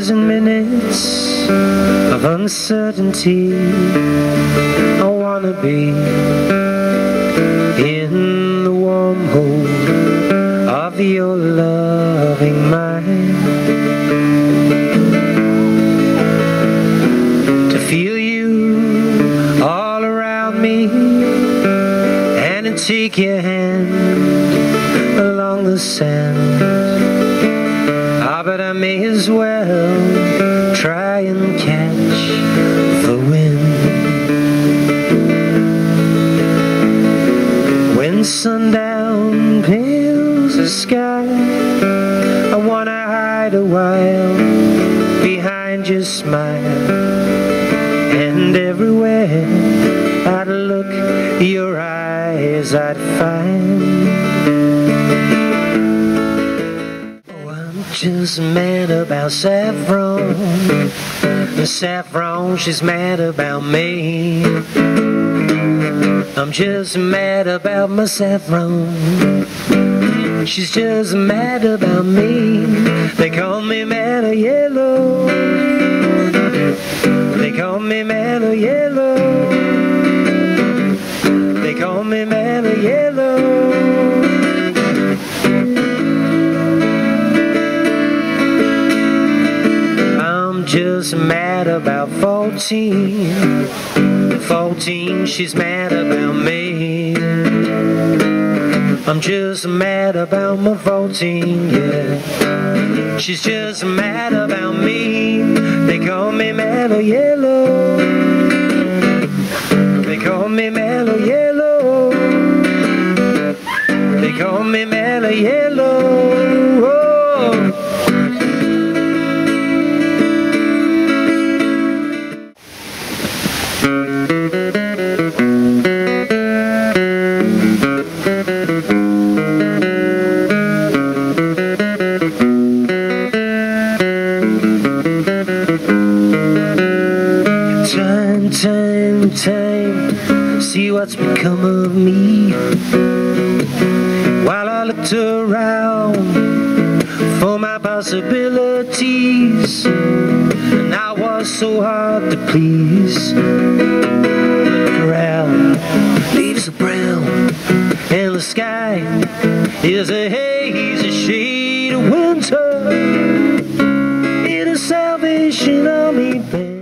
hours and minutes of uncertainty. I wanna be in the warm hold of your loving mind, to feel you all around me and to take your hand along the sand. But I may as well try and catch the wind. When sundown pales the sky, I wanna hide a while behind your smile, and everywhere I'd look, your eyes I'd find. Just mad about Saffron. Saffron, she's mad about me. I'm just mad about my Saffron. She's just mad about me. They call me Mad of Yellow. They call me Mad of Yellow. They call me Mad of Yellow. Just mad about 14. 14, she's mad about me. I'm just mad about my 14, yeah. She's just mad about me. They call me Mad of Yellow. They call me Mad of Yellow. They call me Mad of Yellow. Oh. Time, see what's become of me. While I looked around for my possibilities, and I was so hard to please. Look around, leaves are brown, and the sky is a haze, a shade of winter. In a Salvation Army band.